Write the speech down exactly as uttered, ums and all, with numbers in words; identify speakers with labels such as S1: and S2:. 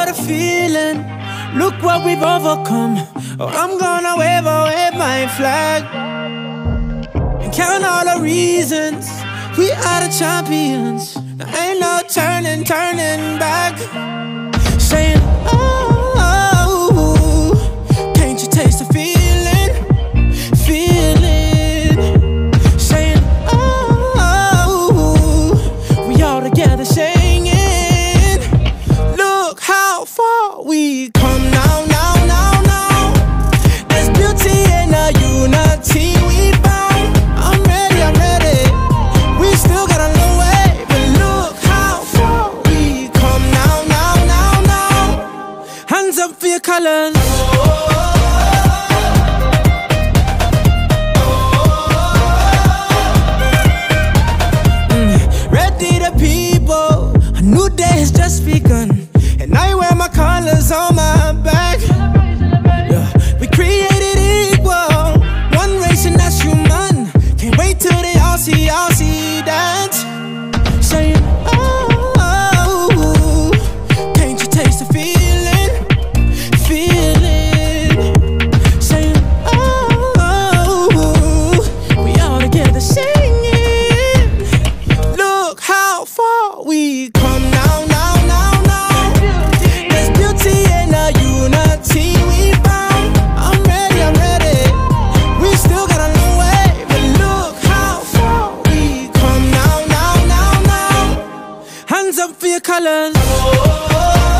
S1: what a feeling. Look what we've overcome. Oh, I'm gonna wave away my flag and count all the reasons we are the champions. There ain't no turning, turning back. Saying, oh, can't you taste the feeling, feeling? Saying, oh, we all together singing. Look how far we come now, now, now, now. There's beauty in the unity we found. I'm ready, I'm ready. We still got a long way, but look how far we come now, now, now, now. Hands up for your colors. Mm, ready the people, a new day has just begun, and I wear my colors on my back. Yeah, we created equal, one race and that's human. Can't wait till they all see, all see that. Saying, oh, can't you taste the feeling, feeling? Saying, oh, we all together singing. Look how far we come now, now, now, now. There's beauty in the unity we found. I'm ready, I'm ready. We still got a long way, but look how far we come now, now, now, now. Hands up for your colors.